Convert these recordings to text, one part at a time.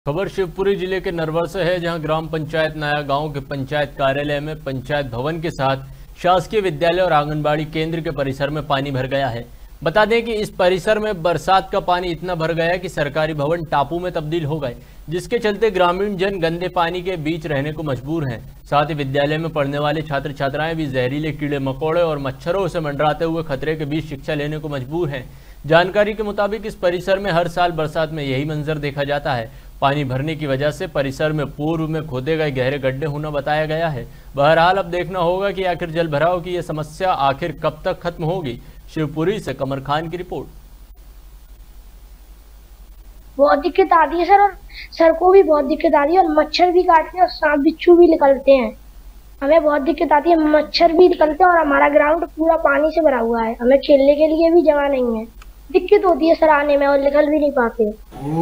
खबर शिवपुरी जिले के नरवर से है, जहां ग्राम पंचायत नया गांव के पंचायत कार्यालय में पंचायत भवन के साथ शासकीय विद्यालय और आंगनबाड़ी केंद्र के परिसर में पानी भर गया है। बता दें कि इस परिसर में बरसात का पानी इतना भर गया कि सरकारी भवन टापू में तब्दील हो गए, जिसके चलते ग्रामीण जन गंदे पानी के बीच रहने को मजबूर हैं। साथ ही विद्यालय में पढ़ने वाले छात्र छात्राएं भी जहरीले कीड़े मकोड़े और मच्छरों से मंडराते हुए खतरे के बीच शिक्षा लेने को मजबूर हैं। जानकारी के मुताबिक इस परिसर में हर साल बरसात में यही मंजर देखा जाता है। पानी भरने की वजह से परिसर में पूर्व में खोदे गए गहरे गड्ढे होना बताया गया है। बहरहाल अब देखना होगा कि आखिर जल भराव की यह समस्या आखिर कब तक खत्म होगी। शिवपुरी से कमर खान की रिपोर्ट। बहुत दिक्कत आती है सर, और सर को भी बहुत दिक्कत आती है, और मच्छर भी काटते हैं और सांप बिच्छू भी निकलते हैं। हमें बहुत दिक्कत आती है, मच्छर भी निकलते हैं और हमारा ग्राउंड पूरा पानी से भरा हुआ है। हमें खेलने के लिए भी जगह नहीं है, दिक्कत होती है सर आने में, और निकल भी नहीं पाते।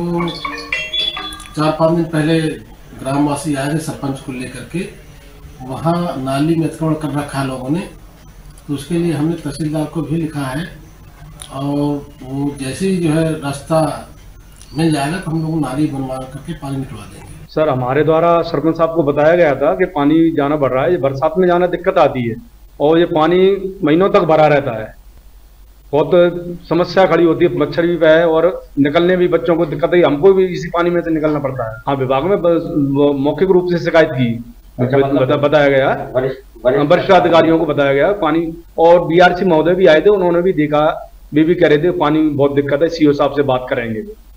4-5 दिन पहले ग्रामवासी आए थे सरपंच को लेकर के, वहाँ नाली में तोड़ कर रखा लोगों ने, तो उसके लिए हमने तहसीलदार को भी लिखा है, और वो जैसे ही जो है रास्ता मिल जाएगा तो हम लोग नाली बनवा करके पानी निकलवा देंगे। सर, हमारे द्वारा सरपंच साहब को बताया गया था कि पानी जाना बढ़ रहा है, बरसात में जाना दिक्कत आती है और ये पानी महीनों तक भरा रहता है। बहुत समस्या खड़ी होती है, मच्छर भी है और निकलने भी बच्चों को दिक्कत है, हमको भी इसी पानी में से निकलना पड़ता है। हाँ, विभाग में मौखिक रूप से शिकायत की, बताया गया, वरिष्ठ अधिकारियों को बताया गया पानी, और बीआरसी महोदय भी आए थे, उन्होंने भी देखा, भी कह रहे थे पानी बहुत दिक्कत है, सीओ साहब से बात करेंगे।